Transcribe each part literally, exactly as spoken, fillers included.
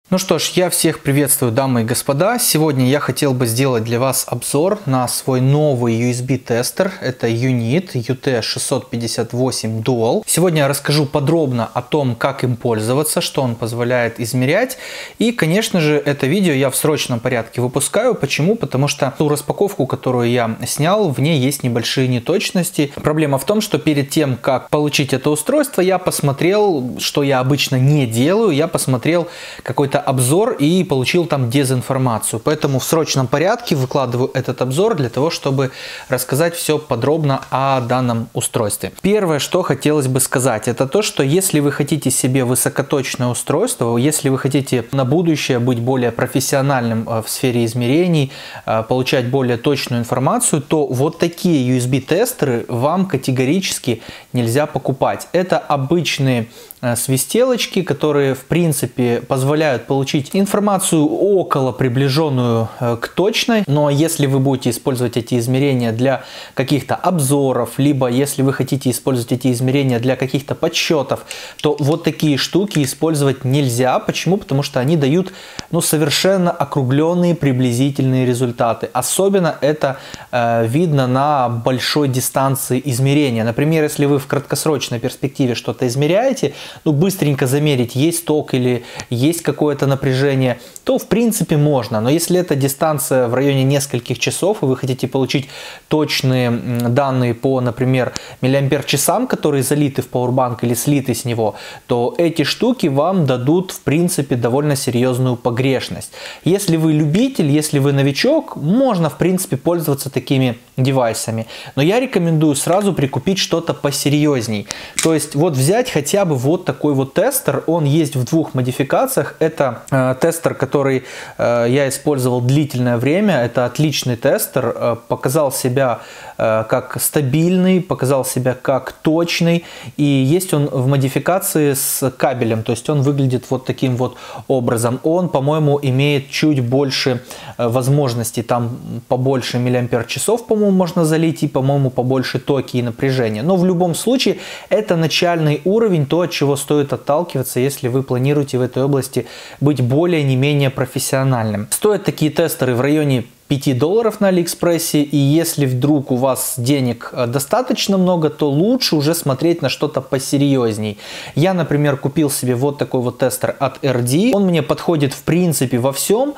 Ну что ж, я всех приветствую, дамы и господа. Сегодня я хотел бы сделать для вас обзор на свой новый ю эс би-тестер. Это Unit ю ти шестьсот пятьдесят восемь Dual. Сегодня я расскажу подробно о том, как им пользоваться, что он позволяет измерять. И, конечно же, это видео я в срочном порядке выпускаю. Почему? Потому что ту распаковку, которую я снял, в ней есть небольшие неточности. Проблема в том, что перед тем, как получить это устройство, я посмотрел, что я обычно не делаю. Я посмотрел какой-то обзор и получил там дезинформацию. Поэтому в срочном порядке выкладываю этот обзор для того, чтобы рассказать все подробно о данном устройстве. Первое, что хотелось бы сказать, это то, что если вы хотите себе высокоточное устройство, если вы хотите на будущее быть более профессиональным в сфере измерений, получать более точную информацию, то вот такие ю эс би-тестеры вам категорически нельзя покупать. Это обычные свистелочки, которые в принципе позволяют получить информацию около приближенную к точной, но если вы будете использовать эти измерения для каких-то обзоров, либо если вы хотите использовать эти измерения для каких-то подсчетов, то вот такие штуки использовать нельзя. Почему? Потому что они дают ну, совершенно округленные приблизительные результаты. Особенно это э, видно на большой дистанции измерения. Например, если вы в краткосрочной перспективе что-то измеряете, ну, быстренько замерить, есть ток или есть какое-то напряжение, то в принципе можно. Но если это дистанция в районе нескольких часов, и вы хотите получить точные данные по, например, миллиампер-часам, которые залиты в пауэрбанк или слиты с него, то эти штуки вам дадут в принципе довольно серьезную погрешность. Если вы любитель, если вы новичок, можно в принципе пользоваться такими девайсами. Но я рекомендую сразу прикупить что-то посерьезней. То есть вот взять хотя бы вот такой вот тестер. Он есть в двух модификациях. Это э, тестер, который э, я использовал длительное время. Это отличный тестер. Э, показал себя э, как стабильный, показал себя как точный. И есть он в модификации с кабелем. То есть он выглядит вот таким вот образом. Он, по-моему, имеет чуть больше э, возможностей. Там побольше миллиампер-часов, по-моему, можно залить. И, по-моему, побольше токи и напряжения. Но в любом случае это начальный уровень, то, от чего стоит отталкиваться, если вы планируете в этой области быть более не менее профессиональным. Стоят такие тестеры в районе пяти долларов на Алиэкспрессе, и если вдруг у вас денег достаточно много, то лучше уже смотреть на что-то посерьезней. Я, например, купил себе вот такой вот тестер от эр ди. Он мне подходит в принципе во всем,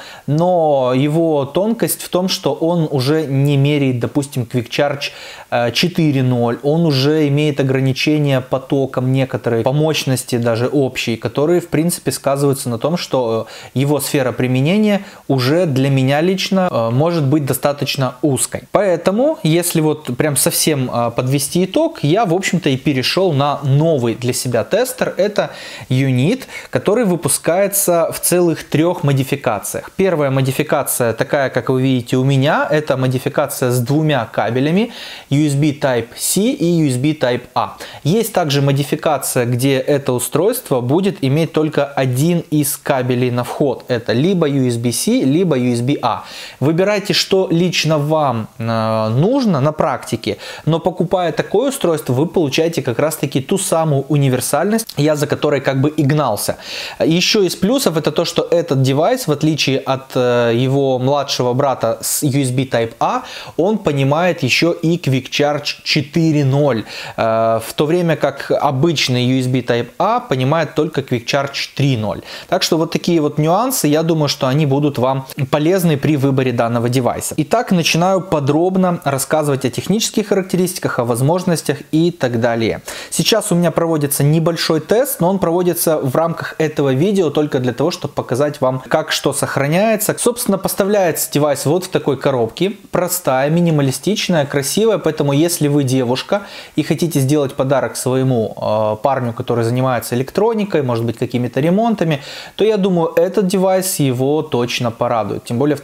но его тонкость в том, что он уже не меряет, допустим, Quick Charge четыре ноль. Он уже имеет ограничения по токам некоторые, по мощности даже общей, которые в принципе сказываются на том, что его сфера применения уже для меня лично может быть достаточно узкой. Поэтому, если вот прям совсем подвести итог, я, в общем-то, и перешел на новый для себя тестер. Это Unit, который выпускается в целых трех модификациях. Первая модификация, такая, как вы видите у меня, это модификация с двумя кабелями ю эс би Type-C и ю эс би Type-A. Есть также модификация, где это устройство будет иметь только один из кабелей на вход. Это либо ю эс би-C, либо ю эс би-A. Выбирайте, что лично вам э, нужно на практике, но покупая такое устройство, вы получаете как раз таки ту самую универсальность, я за которой как бы и гнался. Еще из плюсов это то, что этот девайс, в отличие от э, его младшего брата с ю эс би Type-A, он понимает еще и Quick Charge четыре ноль, э, в то время как обычный ю эс би Type-A понимает только Quick Charge три ноль. Так что вот такие вот нюансы, я думаю, что они будут вам полезны при выборе данного девайса. Итак, начинаю подробно рассказывать о технических характеристиках, о возможностях и так далее. Сейчас у меня проводится небольшой тест, но он проводится в рамках этого видео только для того, чтобы показать вам, как что сохраняется. Собственно, поставляется девайс вот в такой коробке. Простая, минималистичная, красивая, поэтому если вы девушка и хотите сделать подарок своему э, парню, который занимается электроникой, может быть, какими-то ремонтами, то я думаю, этот девайс его точно порадует. Тем более в такой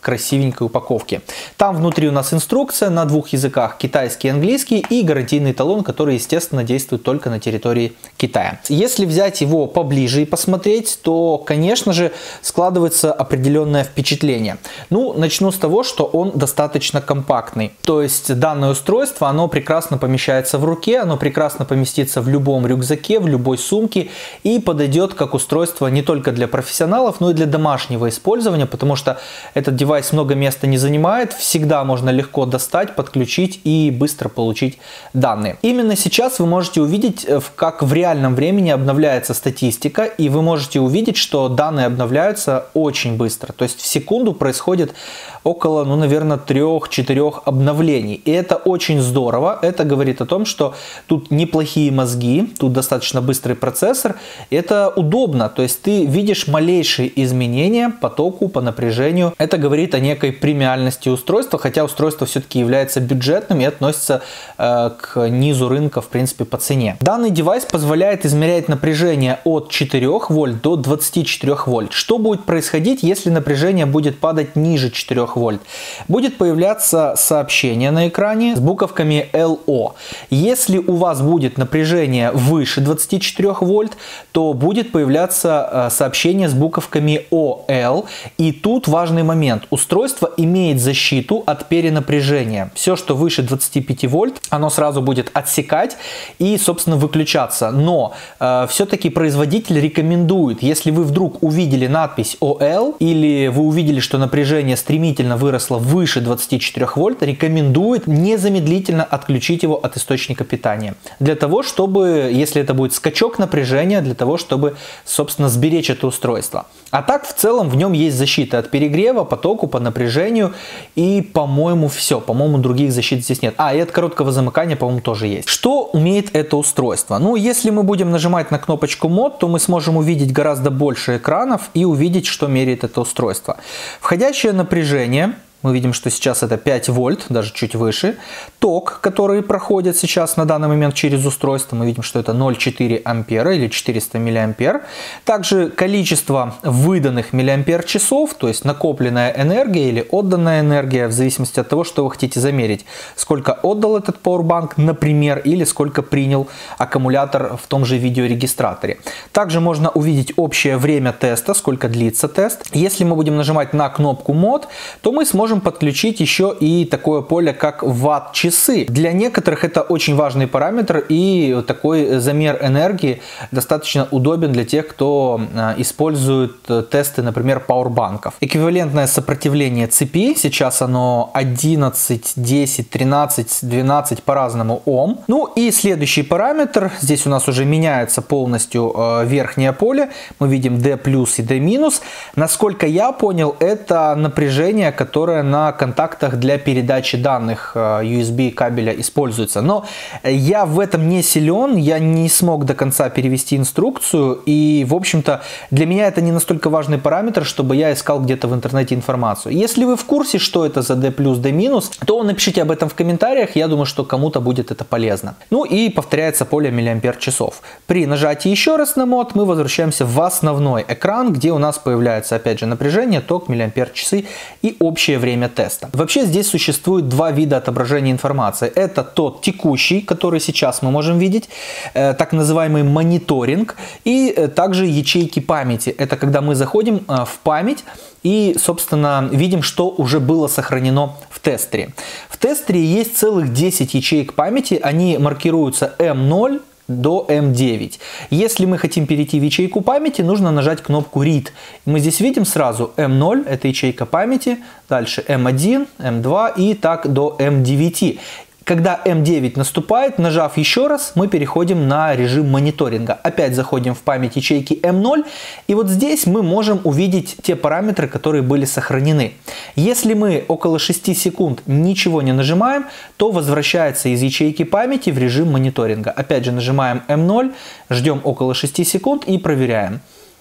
красивенькой упаковке. Там внутри у нас инструкция на двух языках, китайский и английский, и гарантийный талон, который, естественно, действует только на территории Китая. Если взять его поближе и посмотреть, то, конечно же, складывается определенное впечатление. Ну, начну с того, что он достаточно компактный. То есть данное устройство, оно прекрасно помещается в руке, оно прекрасно поместится в любом рюкзаке, в любой сумке и подойдет как устройство не только для профессионалов, но и для домашнего использования, потому что этот девайс много места не занимает, всегда можно легко достать, подключить и быстро получить данные. Именно сейчас вы можете увидеть, как в реальном времени обновляется статистика, и вы можете увидеть, что данные обновляются очень быстро. То есть в секунду происходит около, ну, наверное, трех-четырех обновлений. И это очень здорово. Это говорит о том, что тут неплохие мозги, тут достаточно быстрый процессор. Это удобно. То есть ты видишь малейшие изменения по току, по напряжению. Это говорит о некой премиальности устройства, хотя устройство все-таки является бюджетным и относится э, к низу рынка, в принципе, по цене. Данный девайс позволяет измерять напряжение от четырёх вольт до двадцати четырёх вольт. Что будет происходить, если напряжение будет падать ниже четырёх вольт? Будет появляться сообщение на экране с буковками эл о. Если у вас будет напряжение выше двадцати четырёх вольт, то будет появляться сообщение с буковками о эл. И тут важный момент. Устройство имеет защиту от перенапряжения. Все, что выше двадцати пяти вольт, оно сразу будет отсекать и, собственно, выключаться. Но э, все-таки производитель рекомендует, если вы вдруг увидели надпись о эл или вы увидели, что напряжение стремительно выросло выше двадцати четырёх вольт, рекомендует незамедлительно отключить его от источника питания. Для того, чтобы, если это будет скачок напряжения, для того, чтобы, собственно, сберечь это устройство. А так, в целом, в нем есть защита от перегрева, по току, по напряжению и, по-моему, все. По-моему, других защит здесь нет. А, и от короткого замыкания, по-моему, тоже есть. Что умеет это устройство? Ну, если мы будем нажимать на кнопочку мод, то мы сможем увидеть гораздо больше экранов и увидеть, что меряет это устройство. Входящее напряжение. Мы видим, что сейчас это пять вольт, даже чуть выше. Ток, который проходит сейчас на данный момент через устройство, мы видим, что это ноль целых четыре ампера или четыреста миллиампер. Также количество выданных миллиампер-часов, то есть накопленная энергия или отданная энергия, в зависимости от того, что вы хотите замерить. Сколько отдал этот Powerbank, например, или сколько принял аккумулятор в том же видеорегистраторе. Также можно увидеть общее время теста, сколько длится тест. Если мы будем нажимать на кнопку мод, то мы сможем подключить еще и такое поле, как ватт-часы. Для некоторых это очень важный параметр, и такой замер энергии достаточно удобен для тех, кто использует тесты, например, пауэрбанков. Эквивалентное сопротивление цепи, сейчас оно одиннадцать, десять, тринадцать, двенадцать по-разному Ом. Ну и следующий параметр, здесь у нас уже меняется полностью верхнее поле, мы видим D плюс и D минус. Насколько я понял, это напряжение, которое на контактах для передачи данных ю эс би кабеля используется. Но я в этом не силен, я не смог до конца перевести инструкцию, и, в общем-то, для меня это не настолько важный параметр, чтобы я искал где-то в интернете информацию. Если вы в курсе, что это за D плюс, D минус, то напишите об этом в комментариях, я думаю, что кому-то будет это полезно. Ну и повторяется поле миллиампер-часов. При нажатии еще раз на мод мы возвращаемся в основной экран, где у нас появляется, опять же, напряжение, ток, миллиампер-часы и общее время теста. Вообще здесь существует два вида отображения информации. Это тот текущий, который сейчас мы можем видеть, э, так называемый мониторинг, и э, также ячейки памяти. Это когда мы заходим э, в память и, собственно, видим, что уже было сохранено в тестере. В тестере есть целых десять ячеек памяти, они маркируются эм ноль до эм девять. Если мы хотим перейти в ячейку памяти, нужно нажать кнопку Read. Мы здесь видим сразу эм ноль, это ячейка памяти, дальше эм один, эм два и так до эм девять. Когда эм девять наступает, нажав еще раз, мы переходим на режим мониторинга. Опять заходим в память ячейки эм ноль, и вот здесь мы можем увидеть те параметры, которые были сохранены. Если мы около шести секунд ничего не нажимаем, то возвращается из ячейки памяти в режим мониторинга. Опять же нажимаем эм ноль, ждем около шести секунд и проверяем.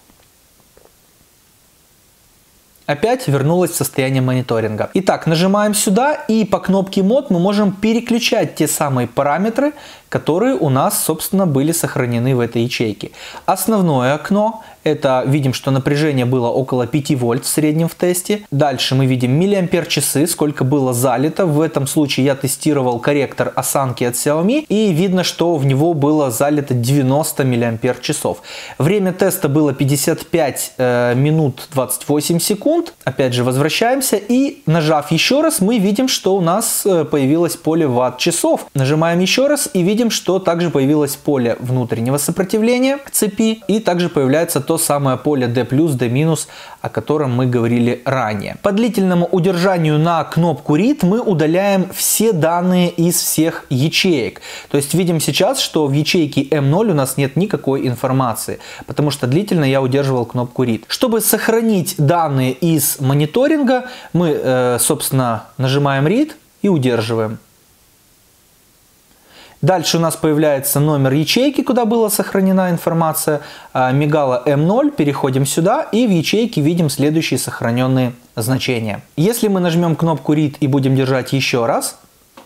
Опять вернулось в состояние мониторинга. Итак, нажимаем сюда, и по кнопке мод мы можем переключать те самые параметры, которые у нас, собственно, были сохранены в этой ячейке. Основное окно – Это видим, что напряжение было около пяти вольт в среднем в тесте. Дальше мы видим миллиампер-часы, сколько было залито. В этом случае я тестировал корректор осанки от Xiaomi, и видно, что в него было залито девяносто миллиампер-часов. Время теста было пятьдесят пять э, минут двадцать восемь секунд. Опять же возвращаемся, и нажав еще раз, мы видим, что у нас появилось поле ватт-часов. Нажимаем еще раз и видим, что также появилось поле внутреннего сопротивления к цепи, и также появляется то самое поле D+, D-, о котором мы говорили ранее. По длительному удержанию на кнопку Read мы удаляем все данные из всех ячеек. То есть видим сейчас, что в ячейке эм ноль у нас нет никакой информации, потому что длительно я удерживал кнопку Read. Чтобы сохранить данные из мониторинга, мы, собственно, нажимаем Read и удерживаем. Дальше у нас появляется номер ячейки, куда была сохранена информация. Мигала эм ноль, переходим сюда и в ячейке видим следующие сохраненные значения. Если мы нажмем кнопку Read и будем держать еще раз,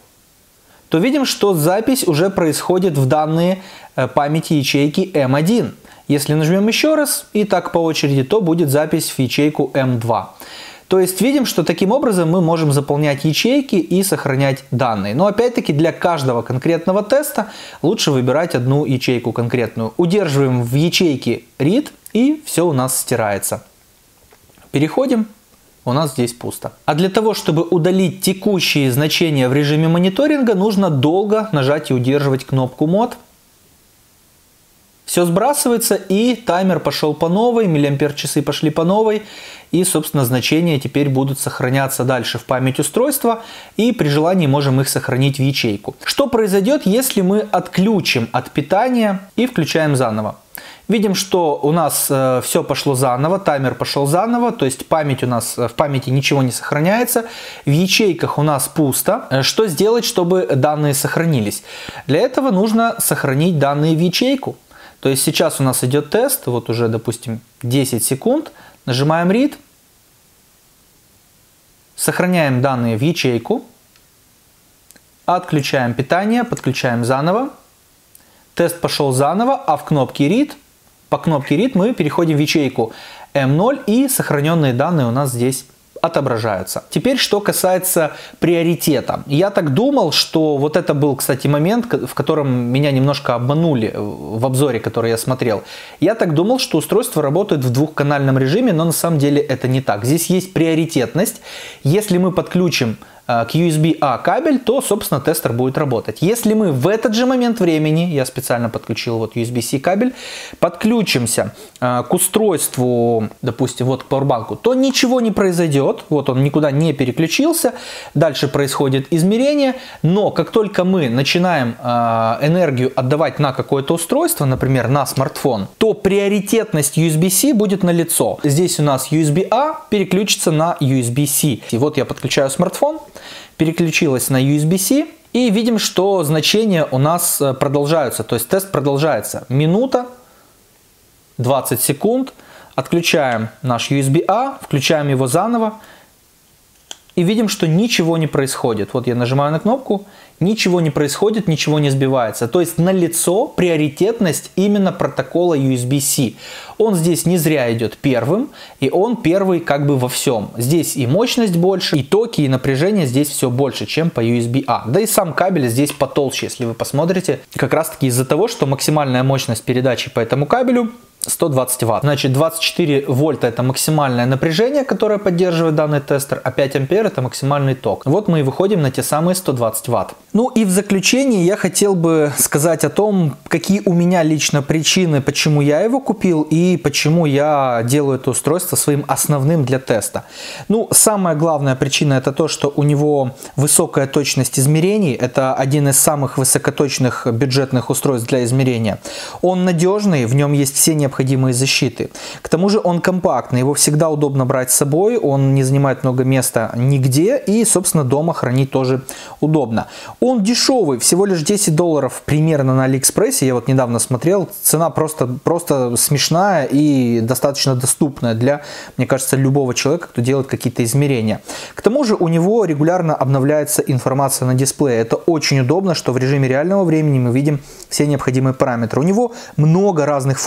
то видим, что запись уже происходит в данные памяти ячейки эм один. Если нажмем еще раз и так по очереди, то будет запись в ячейку эм два. То есть видим, что таким образом мы можем заполнять ячейки и сохранять данные. Но опять-таки для каждого конкретного теста лучше выбирать одну ячейку конкретную. Удерживаем в ячейке Read, и все у нас стирается. Переходим. У нас здесь пусто. А для того, чтобы удалить текущие значения в режиме мониторинга, нужно долго нажать и удерживать кнопку мод. Все сбрасывается, и таймер пошел по новой, миллиампер-часы пошли по новой, и, собственно, значения теперь будут сохраняться дальше в память устройства, и при желании можем их сохранить в ячейку. Что произойдет, если мы отключим от питания и включаем заново? Видим, что у нас э, все пошло заново, таймер пошел заново, то есть память у нас, в памяти ничего не сохраняется, в ячейках у нас пусто. Что сделать, чтобы данные сохранились? Для этого нужно сохранить данные в ячейку. То есть сейчас у нас идет тест, вот уже, допустим, десять секунд, нажимаем Read, сохраняем данные в ячейку, отключаем питание, подключаем заново, тест пошел заново, а в кнопке Read, по кнопке Read мы переходим в ячейку эм ноль, и сохраненные данные у нас здесь отображаются. Теперь, что касается приоритета. Я так думал, что вот это был, кстати, момент, в котором меня немножко обманули в обзоре, который я смотрел. Я так думал, что устройство работает в двухканальном режиме, но на самом деле это не так. Здесь есть приоритетность. Если мы подключим к ю эс би-A кабель, то, собственно, тестер будет работать. Если мы в этот же момент времени, я специально подключил вот ю эс би-C кабель, подключимся к устройству, допустим, вот к пауэрбанку, то ничего не произойдет. Вот он никуда не переключился. Дальше происходит измерение. Но как только мы начинаем энергию отдавать на какое-то устройство, например, на смартфон, то приоритетность ю эс би-C будет налицо. Здесь у нас ю эс би-A переключится на ю эс би-C. И вот я подключаю смартфон, переключилась на ю эс би-C, и видим, что значения у нас продолжаются, то есть тест продолжается. Минута, двадцать секунд, отключаем наш ю эс би-A, включаем его заново, и видим, что ничего не происходит. Вот я нажимаю на кнопку, ничего не происходит, ничего не сбивается. То есть налицо приоритетность именно протокола ю эс би-C. Он здесь не зря идет первым, и он первый как бы во всем. Здесь и мощность больше, и токи, и напряжение здесь все больше, чем по ю эс би-A. Да и сам кабель здесь потолще, если вы посмотрите. Как раз таки из-за того, что максимальная мощность передачи по этому кабелю сто двадцать ватт. Значит, двадцать четыре вольта это максимальное напряжение, которое поддерживает данный тестер, а пять ампер это максимальный ток. Вот мы и выходим на те самые сто двадцать ватт. Ну и в заключение я хотел бы сказать о том, какие у меня лично причины, почему я его купил и почему я делаю это устройство своим основным для теста. Ну, самая главная причина это то, что у него высокая точность измерений. Это один из самых высокоточных бюджетных устройств для измерения. Он надежный, в нем есть все необходимые необходимые защиты. К тому же он компактный, его всегда удобно брать с собой, он не занимает много места нигде и, собственно, дома хранить тоже удобно. Он дешевый, всего лишь десять долларов примерно на Алиэкспрессе, я вот недавно смотрел, цена просто, просто смешная и достаточно доступная для, мне кажется, любого человека, кто делает какие-то измерения. К тому же у него регулярно обновляется информация на дисплее, это очень удобно, что в режиме реального времени мы видим все необходимые параметры. У него много разных функций, он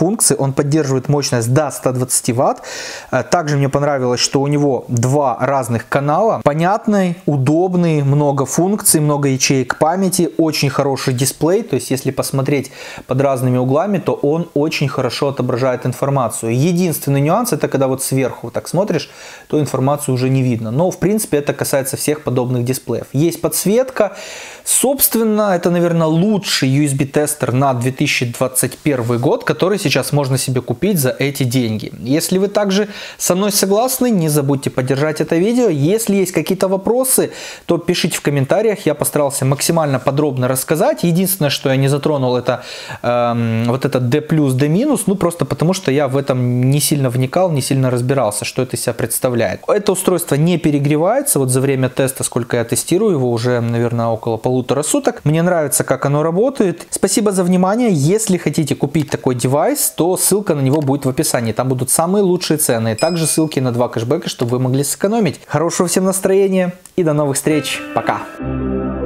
он поддерживает мощность до ста двадцати ватт. Также мне понравилось, что у него два разных канала. Понятный, удобный, много функций, много ячеек памяти, очень хороший дисплей. То есть если посмотреть под разными углами, то он очень хорошо отображает информацию. Единственный нюанс — это когда вот сверху так смотришь, то информацию уже не видно. Но в принципе это касается всех подобных дисплеев. Есть подсветка. Собственно, это, наверное, лучший ю эс би-тестер на две тысячи двадцать первый год, который сейчас можно себе купить за эти деньги. Если вы также со мной согласны, не забудьте поддержать это видео. Если есть какие-то вопросы, то пишите в комментариях. Я постарался максимально подробно рассказать. Единственное, что я не затронул, это э, вот это D+, D-, ну просто потому, что я в этом не сильно вникал, не сильно разбирался, что это из себя представляет. Это устройство не перегревается. Вот за время теста, сколько я тестирую его, уже, наверное, около полутора суток. Мне нравится, как оно работает. Спасибо за внимание. Если хотите купить такой девайс, то ссылка на него будет в описании. Там будут самые лучшие цены. Также ссылки на два кэшбэка, чтобы вы могли сэкономить. Хорошего всем настроения и до новых встреч. Пока!